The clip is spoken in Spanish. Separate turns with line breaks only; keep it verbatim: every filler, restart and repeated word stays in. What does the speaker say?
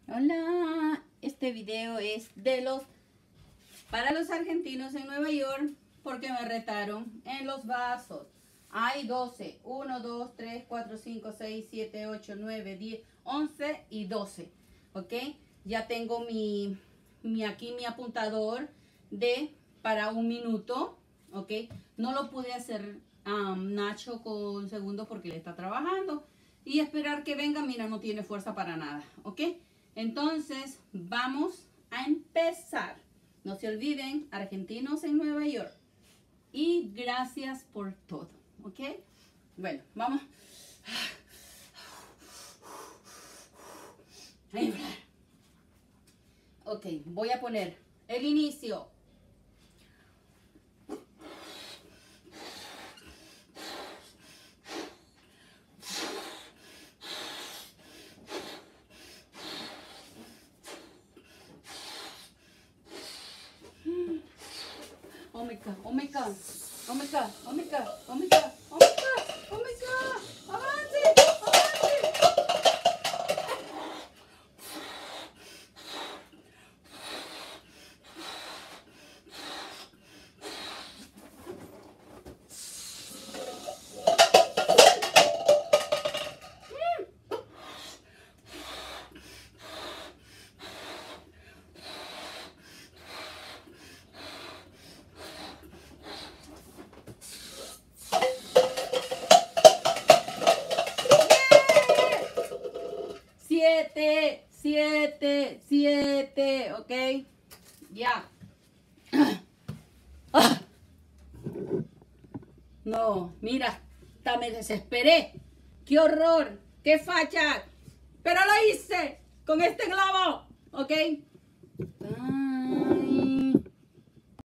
Hola, este video es de los para los argentinos en Nueva York porque me retaron en los vasos. Hay doce, uno, dos, tres, cuatro, cinco, seis, siete, ocho, nueve, diez, once y doce. Ok, ya tengo mi, mi aquí mi apuntador de para un minuto. Ok, no lo pude hacer um, Nacho con segundo porque le está trabajando y esperar que venga. Mira, no tiene fuerza para nada. Ok, entonces vamos a empezar. No se olviden, argentinos en Nueva York. Y gracias por todo. ¿Ok? Bueno, vamos. Ok, voy a poner el inicio. Oh my God, oh my God, oh my God, oh my God, oh my God, oh my God, oh my God, avance, avance. Siete, siete, siete, ok, ya. Ah. No, mira, hasta me desesperé. ¡Qué horror! ¡Qué facha! Pero lo hice con este globo, ok. Ah.